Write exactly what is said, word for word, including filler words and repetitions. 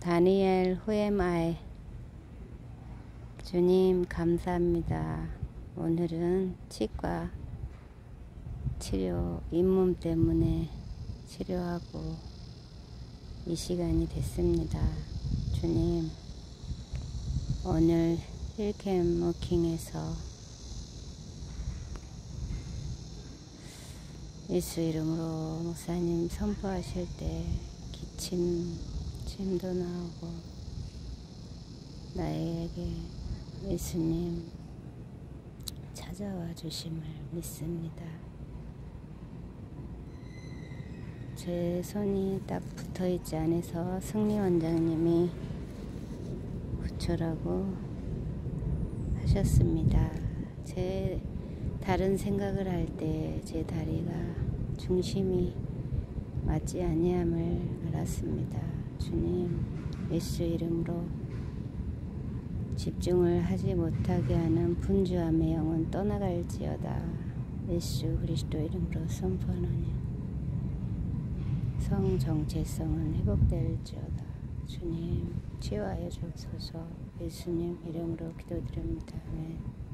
다니엘 Who am I? 주님 감사합니다. 오늘은 치과 치료 잇몸 때문에 치료하고 이 시간이 됐습니다. 주님 오늘 힐캠 워킹에서 예수 이름으로 목사님 선포하실 때 기침 침도 나오고 나에게 예수님 찾아와 주심을 믿습니다. 제 손이 딱 붙어있지 않아서 승리 원장님이 붙여라고 하셨습니다. 제 다른 생각을 할 때 제 다리가 중심이 맞지 아니함을 알았습니다. 주님 예수 이름으로 집중을 하지 못하게 하는 분주함의 영은 떠나갈지어다. 예수 그리스도 이름으로 선포하노니 성 정체성은 회복될지어다. 주님 치유하여 주옵소서. 예수님 이름으로 기도드립니다. 아멘.